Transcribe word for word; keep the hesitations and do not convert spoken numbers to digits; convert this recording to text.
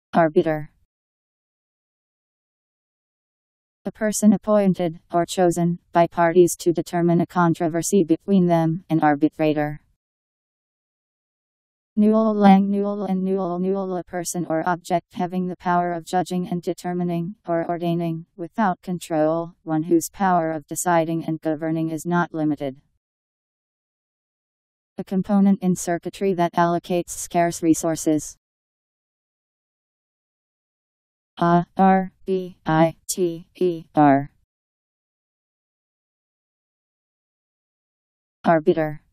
Arbiter. A person appointed, or chosen, by parties to determine a controversy between them, an arbitrator. Newell lang Newell and Newell Newell a person or object having the power of judging and determining, or ordaining, without control, one whose power of deciding and governing is not limited. A component in circuitry that allocates scarce resources. A R B I T E R. Arbiter.